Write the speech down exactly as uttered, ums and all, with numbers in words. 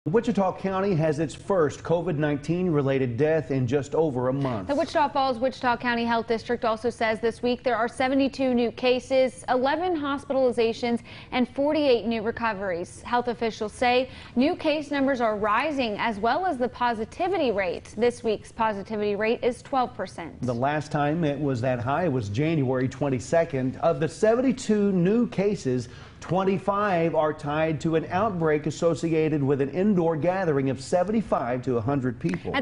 Wichita County has its first COVID nineteen related death in just over a month. The Wichita Falls Wichita County Health District also says this week there are seventy-two new cases, eleven hospitalizations, and forty-eight new recoveries. Health officials say new case numbers are rising as well as the positivity rate. This week's positivity rate is twelve percent. The last time it was that high was January twenty-second. Of the seventy-two new cases, twenty-five are tied to an outbreak associated with an indoor gathering of seventy-five to one hundred people.